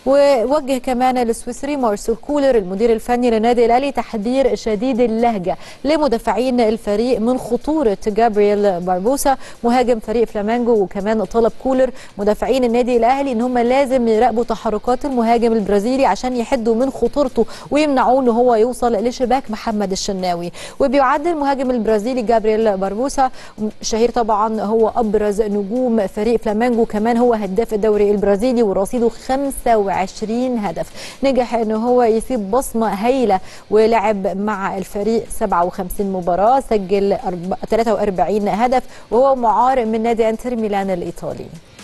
ووجه كمان السويسري مارسيل كولر المدير الفني للنادي الاهلي تحذير شديد اللهجه لمدافعين الفريق من خطوره جابرييل باربوسا مهاجم فريق فلامينجو. وكمان طلب كولر مدافعين النادي الاهلي ان هم لازم يراقبوا تحركات المهاجم البرازيلي عشان يحدوا من خطورته ويمنعوه ان هو يوصل لشباك محمد الشناوي. وبيعد المهاجم البرازيلي جابرييل باربوسا شهير طبعا، هو ابرز نجوم فريق فلامينجو، كمان هو هداف الدوري البرازيلي ورصيده 25 هدف. نجح ان هو يسيب بصمه هايله ولعب مع الفريق 57 مباراه، سجل 43 هدف، وهو معار من نادي انتر ميلان الايطالي.